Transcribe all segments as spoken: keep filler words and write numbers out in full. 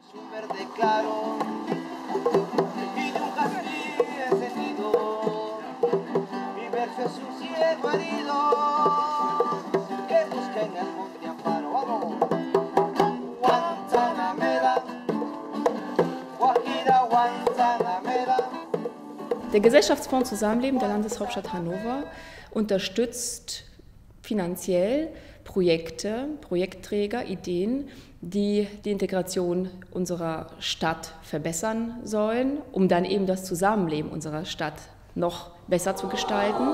Der Gesellschaftsfonds Zusammenleben der Landeshauptstadt Hannover unterstützt finanziell Projekte, Projektträger, Ideen, die die Integration unserer Stadt verbessern sollen, um dann eben das Zusammenleben unserer Stadt noch besser zu gestalten.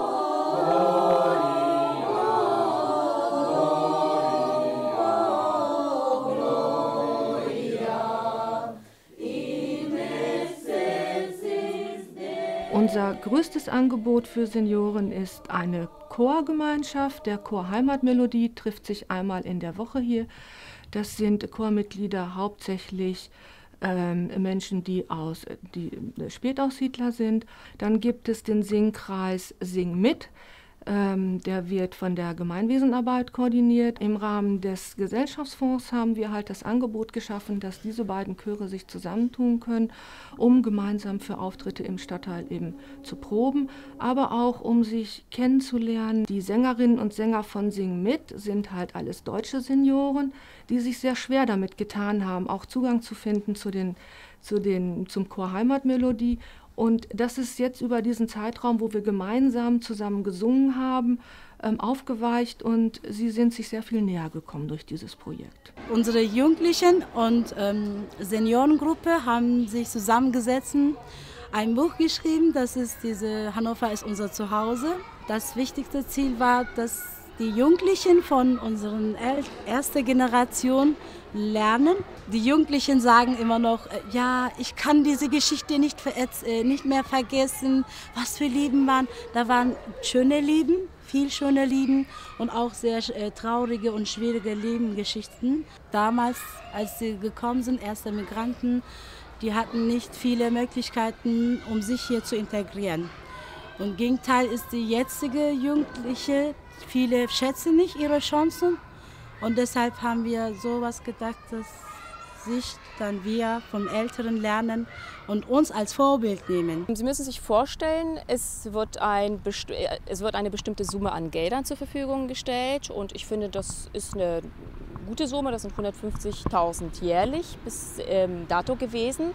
Unser größtes Angebot für Senioren ist eine Chorgemeinschaft. Der Chor Heimatmelodie trifft sich einmal in der Woche hier. Das sind Chormitglieder hauptsächlich ähm, Menschen, die, aus, die Spätaussiedler sind. Dann gibt es den Singkreis Sing mit. Ähm, der wird von der Gemeinwesenarbeit koordiniert. Im Rahmen des Gesellschaftsfonds haben wir halt das Angebot geschaffen, dass diese beiden Chöre sich zusammentun können, um gemeinsam für Auftritte im Stadtteil eben zu proben, aber auch um sich kennenzulernen. Die Sängerinnen und Sänger von Sing mit sind halt alles deutsche Senioren, die sich sehr schwer damit getan haben, auch Zugang zu finden zu den, zu den, zum Chor Heimatmelodie. Und das ist jetzt über diesen Zeitraum, wo wir gemeinsam zusammen gesungen haben, aufgeweicht und sie sind sich sehr viel näher gekommen durch dieses Projekt. Unsere Jugendlichen und ähm, Seniorengruppe haben sich zusammengesetzt, ein Buch geschrieben, das ist diese Hannover ist unser Zuhause. Das wichtigste Ziel war, dass die Jugendlichen von unserer ersten Generation lernen. Die Jugendlichen sagen immer noch, ja, ich kann diese Geschichte nicht, nicht mehr vergessen, was für Lieben waren. Da waren schöne Lieben, viel schöne Lieben und auch sehr traurige und schwierige Lebensgeschichten. Damals, als sie gekommen sind, erste Migranten, die hatten nicht viele Möglichkeiten, um sich hier zu integrieren. Und im Gegenteil ist die jetzige Jugendliche, viele schätzen nicht ihre Chancen und deshalb haben wir sowas gedacht, dass sich dann wir vom Älteren lernen und uns als Vorbild nehmen. Sie müssen sich vorstellen, es wird, ein, es wird eine bestimmte Summe an Geldern zur Verfügung gestellt und ich finde, das ist eine gute Summe, das sind hundertfünfzigtausend jährlich bis ähm, dato gewesen.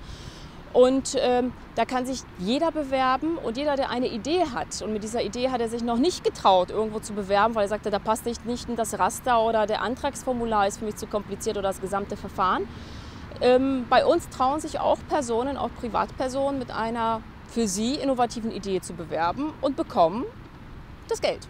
Und ähm, da kann sich jeder bewerben und jeder, der eine Idee hat. Und mit dieser Idee hat er sich noch nicht getraut, irgendwo zu bewerben, weil er sagte, da passt nicht, nicht in das Raster oder der Antragsformular ist für mich zu kompliziert oder das gesamte Verfahren. Ähm, bei uns trauen sich auch Personen, auch Privatpersonen, mit einer für sie innovativen Idee zu bewerben und bekommen das Geld.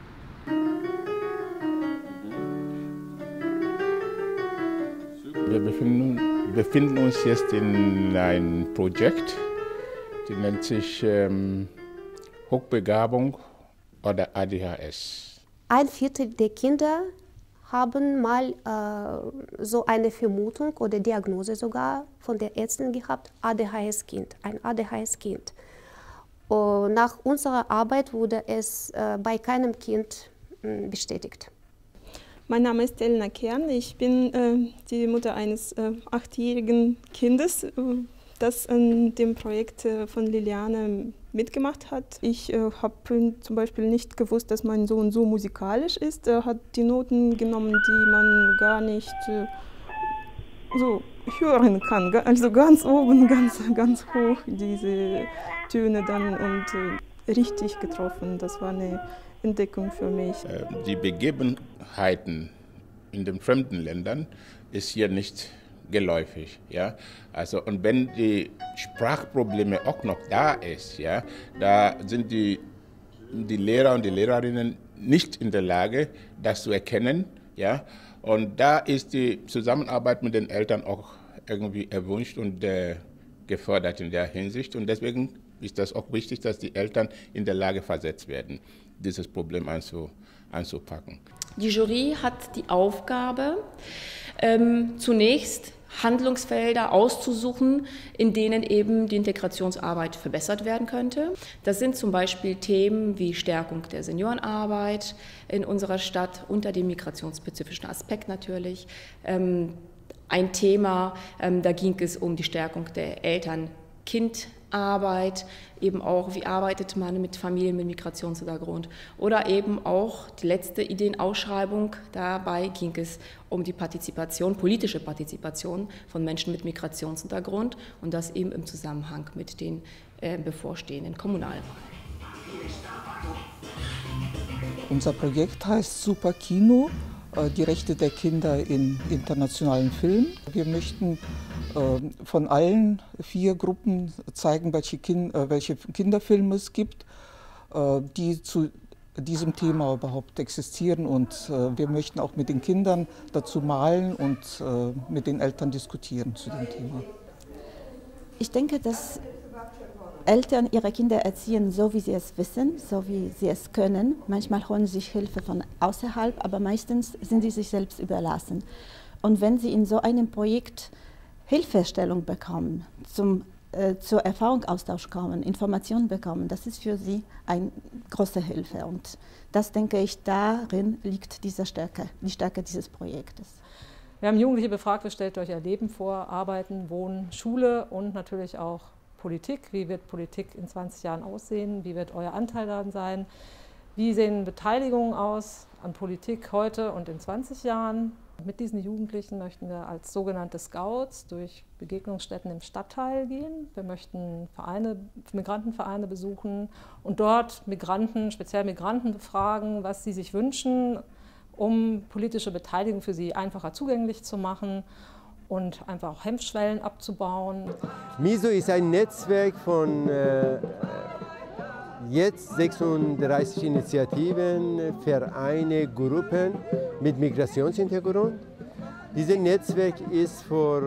Wir befinden, befinden uns jetzt in einem Projekt, das nennt sich ähm, Hochbegabung oder A D H S. Ein Viertel der Kinder haben mal äh, so eine Vermutung oder Diagnose sogar von der Ärztin gehabt, A D H S-Kind, ein A D H S-Kind. Und nach unserer Arbeit wurde es äh, bei keinem Kind äh, bestätigt. Mein Name ist Elena Kern, ich bin äh, die Mutter eines äh, achtjährigen Kindes, äh, das an dem Projekt äh, von Liliane mitgemacht hat. Ich äh, habe zum Beispiel nicht gewusst, dass mein Sohn so musikalisch ist. Er hat die Noten genommen, die man gar nicht äh, so hören kann, also ganz oben, ganz, ganz hoch diese Töne dann und äh, richtig getroffen. Das war eine Entdeckung für mich. Die Begebenheiten in den fremden Ländern ist hier nicht geläufig. Ja? Also, und wenn die Sprachprobleme auch noch da ist, ja, da sind die, die Lehrer und die Lehrerinnen nicht in der Lage, das zu erkennen. Ja? Und da ist die Zusammenarbeit mit den Eltern auch irgendwie erwünscht und äh, gefördert in der Hinsicht. Und deswegen ist das auch wichtig, dass die Eltern in der Lage versetzt werden, dieses Problem anzu, anzupacken. Die Jury hat die Aufgabe, ähm, zunächst Handlungsfelder auszusuchen, in denen eben die Integrationsarbeit verbessert werden könnte. Das sind zum Beispiel Themen wie Stärkung der Seniorenarbeit in unserer Stadt unter dem migrationsspezifischen Aspekt natürlich, ähm, ein Thema, ähm, da ging es um die Stärkung der Eltern-Kind-Arbeit, eben auch, wie arbeitet man mit Familien mit Migrationshintergrund. Oder eben auch die letzte Ideenausschreibung, dabei ging es um die Partizipation, politische Partizipation von Menschen mit Migrationshintergrund und das eben im Zusammenhang mit den äh, bevorstehenden Kommunalwahlen. Unser Projekt heißt Super Kino, die Rechte der Kinder in internationalen Filmen. Wir möchten äh, von allen vier Gruppen zeigen, welche, kind, äh, welche Kinderfilme es gibt, äh, die zu diesem Thema überhaupt existieren. Und äh, wir möchten auch mit den Kindern dazu malen und äh, mit den Eltern diskutieren zu dem Thema. Ich denke, dass Eltern ihre Kinder erziehen, so wie sie es wissen, so wie sie es können. Manchmal holen sie sich Hilfe von außerhalb, aber meistens sind sie sich selbst überlassen. Und wenn sie in so einem Projekt Hilfestellung bekommen, zum, äh, zur Erfahrungsaustausch kommen, Informationen bekommen, das ist für sie eine große Hilfe. Und das, denke ich, darin liegt diese Stärke, die Stärke dieses Projektes. Wir haben Jugendliche befragt, was stellt euch ihr Leben vor, Arbeiten, Wohnen, Schule und natürlich auch Politik. Wie wird Politik in zwanzig Jahren aussehen? Wie wird euer Anteil daran sein? Wie sehen Beteiligungen aus an Politik heute und in zwanzig Jahren? Mit diesen Jugendlichen möchten wir als sogenannte Scouts durch Begegnungsstätten im Stadtteil gehen. Wir möchten Vereine, Migrantenvereine besuchen und dort Migranten, speziell Migranten befragen, was sie sich wünschen, um politische Beteiligung für sie einfacher zugänglich zu machen und einfach auch Hemmschwellen abzubauen. MISO ist ein Netzwerk von äh, jetzt sechsunddreißig Initiativen, Vereine, Gruppen mit Migrationshintergrund. Dieses Netzwerk ist vor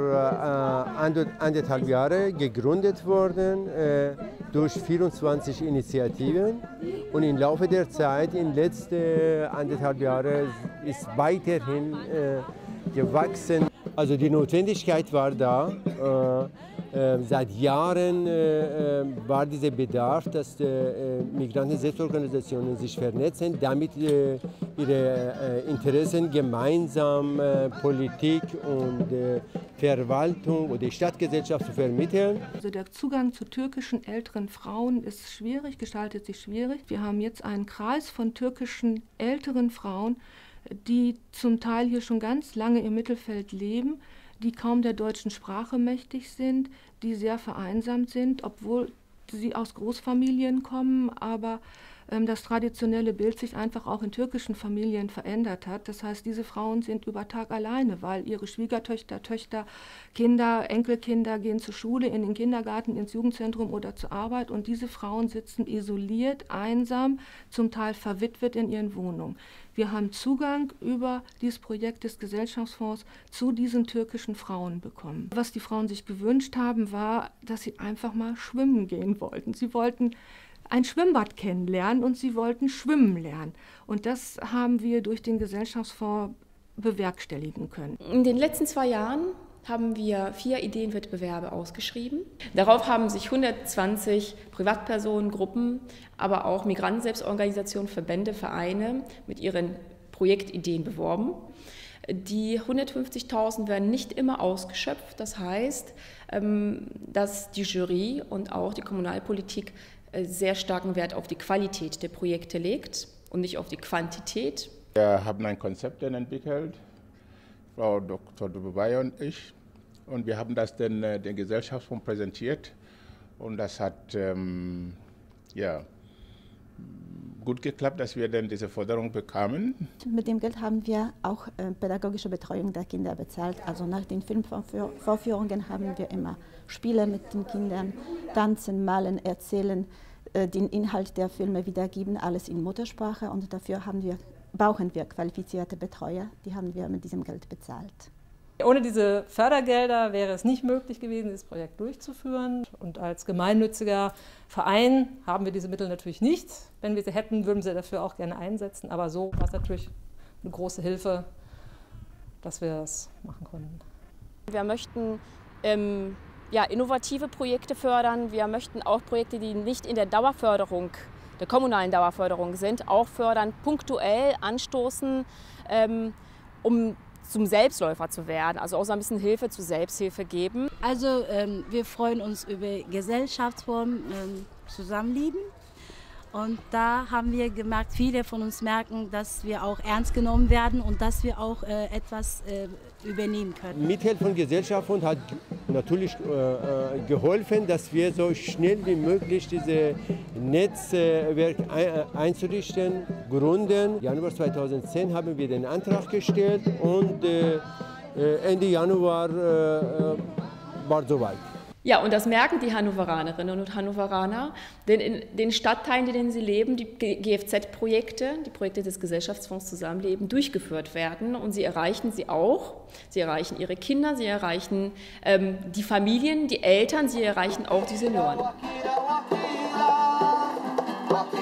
äh, anderthalb Jahren gegründet worden äh, durch vierundzwanzig Initiativen und im Laufe der Zeit, in den letzten anderthalb Jahren, ist weiterhin äh, gewachsen. Also die Notwendigkeit war da. Äh, äh, seit Jahren äh, war dieser Bedarf, dass die äh, Migranten-Selbstorganisationen sich vernetzen, damit äh, ihre äh, Interessen gemeinsam äh, Politik und äh, Verwaltung oder Stadtgesellschaft zu vermitteln. Also der Zugang zu türkischen älteren Frauen ist schwierig, gestaltet sich schwierig. Wir haben jetzt einen Kreis von türkischen älteren Frauen, die zum Teil hier schon ganz lange im Mittelfeld leben, die kaum der deutschen Sprache mächtig sind, die sehr vereinsamt sind, obwohl sie aus Großfamilien kommen, aber ähm, das traditionelle Bild sich einfach auch in türkischen Familien verändert hat. Das heißt, diese Frauen sind über Tag alleine, weil ihre Schwiegertöchter, Töchter, Kinder, Enkelkinder gehen zur Schule, in den Kindergarten, ins Jugendzentrum oder zur Arbeit und diese Frauen sitzen isoliert, einsam, zum Teil verwitwet in ihren Wohnungen. Wir haben Zugang über dieses Projekt des Gesellschaftsfonds zu diesen türkischen Frauen bekommen. Was die Frauen sich gewünscht haben, war, dass sie einfach mal schwimmen gehen wollten. Sie wollten ein Schwimmbad kennenlernen und sie wollten schwimmen lernen. Und das haben wir durch den Gesellschaftsfonds bewerkstelligen können. In den letzten zwei Jahren haben wir vier Ideenwettbewerbe ausgeschrieben. Darauf haben sich hundertzwanzig Privatpersonen, Gruppen, aber auch Migranten-Selbstorganisationen, Verbände, Vereine mit ihren Projektideen beworben. Die hundertfünfzigtausend werden nicht immer ausgeschöpft. Das heißt, dass die Jury und auch die Kommunalpolitik sehr starken Wert auf die Qualität der Projekte legt und nicht auf die Quantität. Wir haben ein Konzept entwickelt, Frau Doktor Dubay und ich, und wir haben das den, den Gesellschaftsfonds präsentiert und das hat ähm, ja, gut geklappt, dass wir dann diese Förderung bekamen. Mit dem Geld haben wir auch äh, pädagogische Betreuung der Kinder bezahlt. Also nach den Filmvorführungen haben wir immer Spiele mit den Kindern, tanzen, malen, erzählen, äh, den Inhalt der Filme wiedergeben, alles in Muttersprache und dafür haben wir brauchen wir qualifizierte Betreuer, die haben wir mit diesem Geld bezahlt. Ohne diese Fördergelder wäre es nicht möglich gewesen, dieses Projekt durchzuführen. Und als gemeinnütziger Verein haben wir diese Mittel natürlich nicht. Wenn wir sie hätten, würden wir sie dafür auch gerne einsetzen. Aber so war es natürlich eine große Hilfe, dass wir das machen konnten. Wir möchten ähm, ja, innovative Projekte fördern. Wir möchten auch Projekte, die nicht in der Dauerförderung der kommunalen Dauerförderung sind, auch fördern, punktuell anstoßen, ähm, um zum Selbstläufer zu werden, also auch so ein bisschen Hilfe zur Selbsthilfe geben. Also ähm, wir freuen uns über Gesellschaftsform ähm, Zusammenleben. Und da haben wir gemerkt, viele von uns merken, dass wir auch ernst genommen werden und dass wir auch äh, etwas äh, übernehmen können. Mithilfe von Gesellschaften hat natürlich äh, geholfen, dass wir so schnell wie möglich dieses Netzwerk einzurichten, gründen. Im Januar zweitausendzehn haben wir den Antrag gestellt und äh, Ende Januar äh, war soweit. Ja, und das merken die Hannoveranerinnen und Hannoveraner, denn in den Stadtteilen, in denen sie leben, die G F Z-Projekte, die Projekte des Gesellschaftsfonds Zusammenleben, durchgeführt werden. Und sie erreichen sie auch. Sie erreichen ihre Kinder, sie erreichen ähm, die Familien, die Eltern, sie erreichen auch die Senioren.